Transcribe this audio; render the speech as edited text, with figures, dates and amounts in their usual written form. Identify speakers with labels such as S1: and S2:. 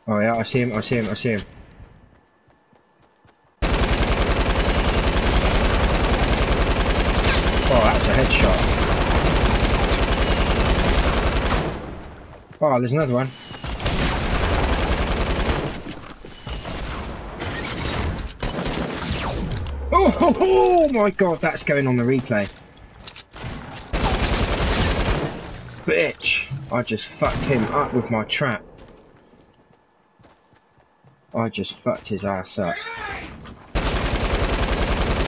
S1: Oh yeah, I see him, I see him, I see him. Oh, that's a headshot. Oh, there's another one. Oh my god, that's going on the replay. Bitch! I just fucked him up with my trap. I just fucked his ass up.